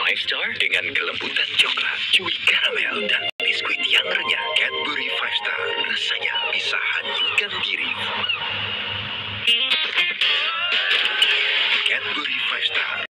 5 Star dengan kelembutan coklat, chewy karamel, dan biskuit yang renyah. Cadbury 5 Star, rasanya bisa hanyutkan diri. Cadbury 5 Star,